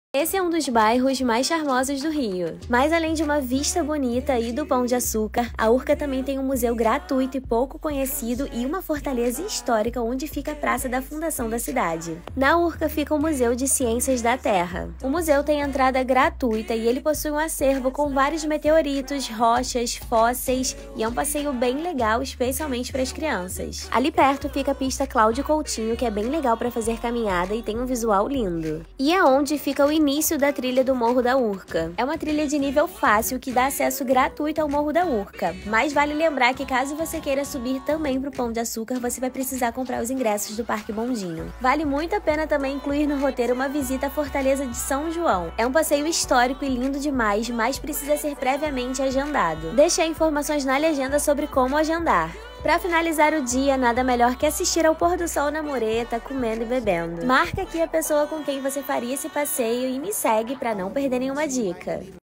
Esse é um dos bairros mais charmosos do Rio. Mas além de uma vista bonita e do Pão de Açúcar, a Urca também tem um museu gratuito e pouco conhecido e uma fortaleza histórica onde fica a praça da fundação da cidade. Na Urca fica o Museu de Ciências da Terra. O museu tem entrada gratuita e ele possui um acervo com vários meteoritos, rochas, fósseis e é um passeio bem legal, especialmente para as crianças. Ali perto fica a pista Cláudio Coutinho, que é bem legal para fazer caminhada e tem um visual lindo. E é onde fica o início da trilha do Morro da Urca. É uma trilha de nível fácil que dá acesso gratuito ao Morro da Urca, mas vale lembrar que caso você queira subir também para o Pão de Açúcar, você vai precisar comprar os ingressos do Parque Bondinho. Vale muito a pena também incluir no roteiro uma visita à Fortaleza de São João. É um passeio histórico e lindo demais, mas precisa ser previamente agendado. Deixei informações na legenda sobre como agendar. Para finalizar o dia, nada melhor que assistir ao pôr do sol na mureta, comendo e bebendo. Marca aqui a pessoa com quem você faria esse passeio e me segue para não perder nenhuma dica.